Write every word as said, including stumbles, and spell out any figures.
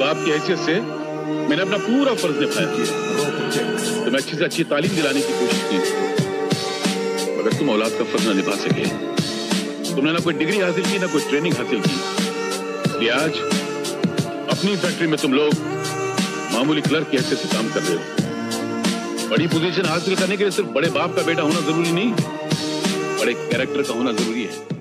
बाप की हैसियत से मैंने अपना पूरा फर्ज निभाया। तुम्हें अच्छी से अच्छी तालीम दिलाने की कोशिश की, मगर तुम औलाद का फर्ज न निभा सके। तुमने ना कोई डिग्री हासिल की, ना कोई ट्रेनिंग हासिल की, इसलिए आज अपनी फैक्ट्री में तुम लोग मामूली क्लर्क की हैसियत से काम कर रहे हो। बड़ी पोजीशन हासिल करने के लिए सिर्फ बड़े बाप का बेटा होना जरूरी नहीं, बड़े कैरेक्टर का होना जरूरी है।